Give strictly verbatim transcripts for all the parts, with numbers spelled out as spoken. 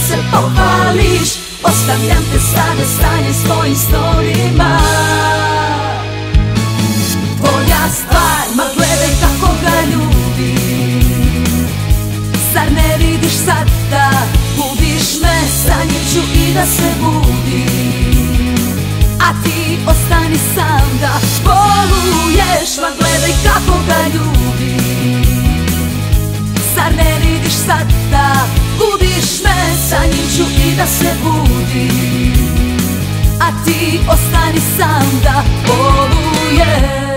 se pohvališ. Ostavljam te sada stanje svojim snovima. Tvoja stvar, ma gledaj kako ga ljubim. Zar ne vidiš sada, budiš me, sa njim ću i da se budim. A ti ostani sam da boluješ, ma gledaj kako ga ljubim. Zar ne vidiš sada, budiš me, sa njim ću i da se budim. A ti ostani sam da boluješ.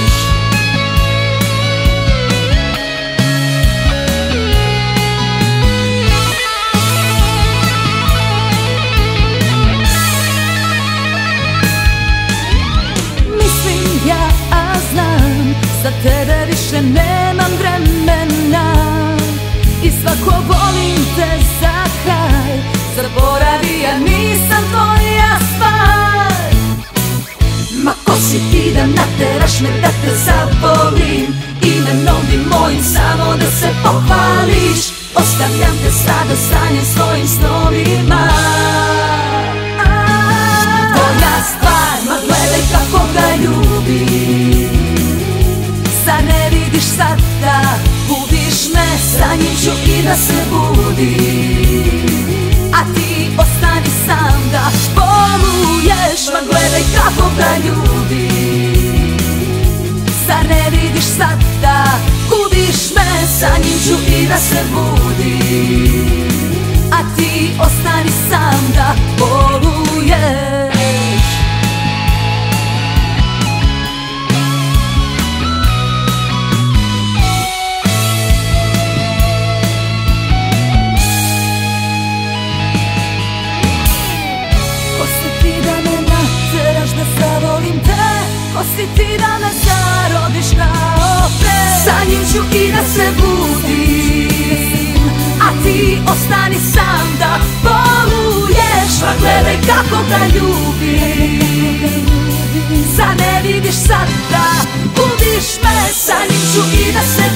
Mislim ja, a znam, za tebe više nemam vremena. I svako volim te za kraj, zaboravi, ja nisam tvoja stvar. Ma ko si ti da nateraš me da te zavolim? Imenom bi mojim samo da se pohvališ. Ostavljam te sada sanjem svojim snovima. Tvoja stvar, ma gledaj kako ga ljubim. Zar ne vidiš sada, budiš me, sa njim ću i da se budim. A ti ostani sam da boluješ, ma gledaj kako ga ljubim. Zar ne vidiš sada, budiš me, sa njim ću i da se budim. A ti ostani sam da boluješ. Ko si ti da me zarodiš kao pre? Sa njim ću i da se budim. A ti ostani sam da boluješ, ma gledaj kako ga ljubim. Zar ne vidiš sada, budiš me, sa njim ću i da se